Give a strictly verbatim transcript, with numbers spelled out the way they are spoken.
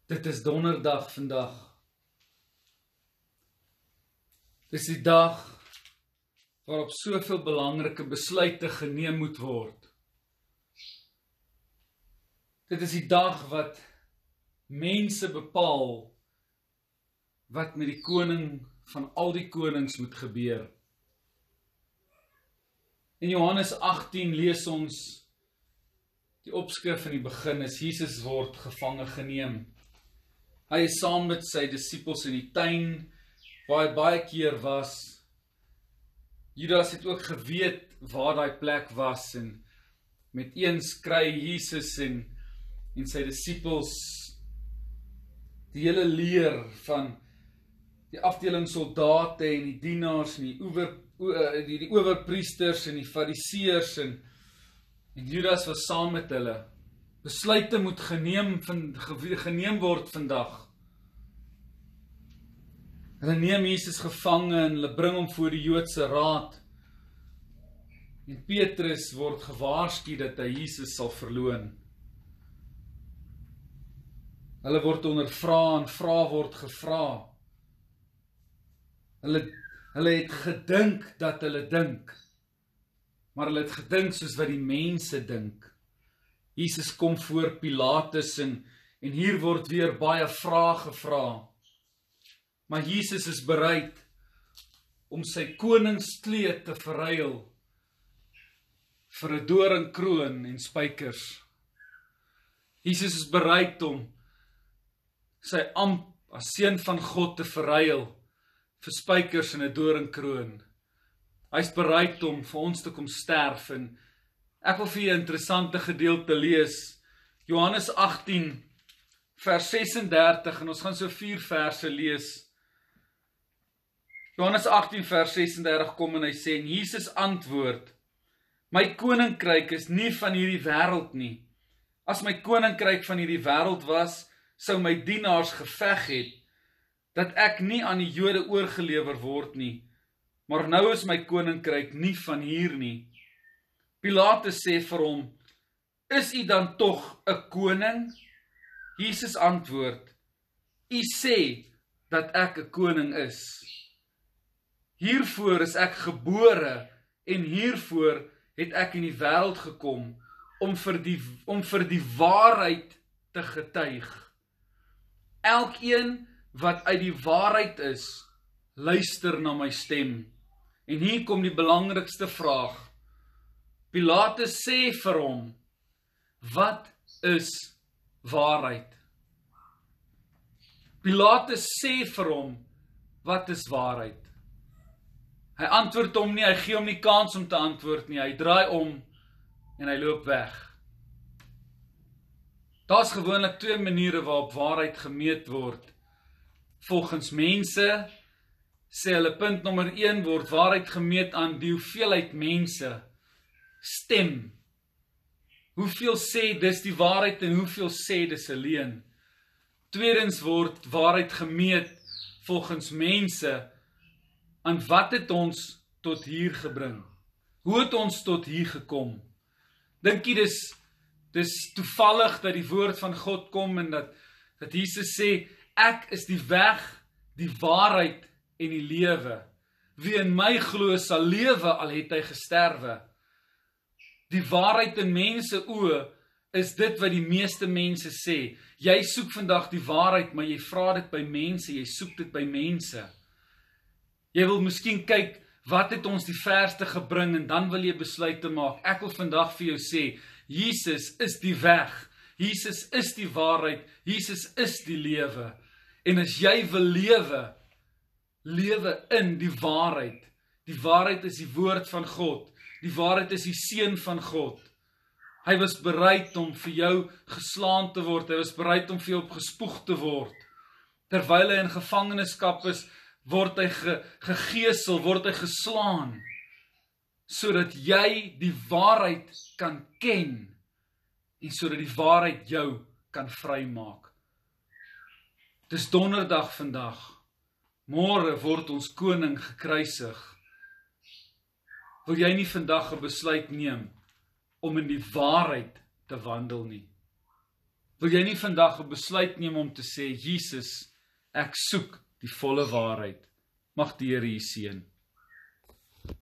Dit is donderdag vandag. Dit is die dag waarop soveel belangrike besluite geneem moet word. Dit is die dag wat mense bepaal wat met die koning van al die konings moet gebeur. In Johannes agttien lees ons die opskrif in die begin is Jesus word gevange geneem. Hy is saam met sy disippels in die tuin waar hy baie keer was. Judas het ook geweet waar daai plek was en met eens kry Jesus en, en sy disippels die hele leer van die afdeling soldate en die dienaars en die ower, die, die owerpriesters en die fariseërs en, en Judas was saam met hulle. Besluite moet geneem, van, geneem word vandag. Hulle neem Jesus gevange en hulle bring hom voor die Joodse raad. En Petrus word gewaarsku dat hy Jesus sal verloon. Hulle word ondervra en vra word gevra. Hulle, hulle het gedink dat hulle dink, maar hulle het gedink soos wat die mense dink. Jesus kom voor Pilatus en, en hier word weer baie vrae gevra. Maar Jesus is bereid om sy koningskleed te verruil vir 'n doringkroon en spykers. Jesus is bereid om sy amp as seun van God te verruil vir spykers en 'n doringkroon. Hy is bereid om vir ons te kom sterf en ek wil vir julle 'n interessante gedeelte lees. Johannes agttien vers ses en dertig en ons gaan so vier verse lees. Johannes agttien vers ses en dertig kom en hy sê, en Jesus antwoord, my koninkryk is nie van hierdie wêreld nie. As my koninkryk van hierdie wêreld was, sou my dienaars geveg het, dat ek nie aan die Jode oorgelewer word nie. Maar nou is my koninkryk nie van hier nie. Pilatus sê vir hom, is u dan tog 'n koning? Jesus antwoord, u sê dat ek 'n koning is. Hiervoor is ek gebore en hiervoor het ek in die wêreld gekom om vir die, om vir die waarheid te getuig. Elkeen wat uit die waarheid is, luister na my stem. En hier kom die belangrikste vraag. Pilatus sê vir hom, wat is waarheid? Pilatus sê vir hom, wat is waarheid? Hy antwoord hom nie, hy gee hom nie kans om te antwoord nie, hy draai om en hy loop weg. Daar's gewoonlik twee maniere waarop waarheid gemeet word. Volgens mense, sê hulle punt nommer een, word waarheid gemeet aan die hoeveelheid mense stem. Hoeveel sê dis die waarheid en hoeveel sê dis 'n leuen? Tweedens word waarheid gemeet volgens mense aan wat het ons tot hier gebring? Hoe het ons tot hier gekom? Dink jy dis, dis toevallig dat die woord van God kom en dat, dat Jesus sê, ek is die weg, die waarheid en die lewe. Wie in my glo sal lewe al het hy gesterwe. Die waarheid in mense oë is dit wat die meeste mense sê. Jy soek vandag die waarheid, maar jy vra dit by mense, jy soek dit by mense. Jy wil miskien kyk, wat het ons die verste gebring en dan wil jy besluite maak. Ek wil vandag vir jou sê, Jesus is die weg, Jesus is die waarheid, Jesus is die lewe. En as jy wil lewe, lewe in die waarheid. Die waarheid is die woord van God. Die waarheid is die seun van God. Hy was bereid om vir jou geslaan te word. Hy was bereid om vir jou opgespoeg te word. Terwyl hy in gevangenskap is, word hy ge, gegeesel, word hy geslaan, sodat jy die waarheid kan ken en sodat die waarheid jou kan vrymaak. Dis donderdag vandag. Môre word ons koning gekruisig. Wil jy nie vandag 'n besluit neem om in die waarheid te wandel nie? Wil jy nie vandag 'n besluit neem om te sê, Jesus, ek soek die volle waarheid. Mag die Here u seën.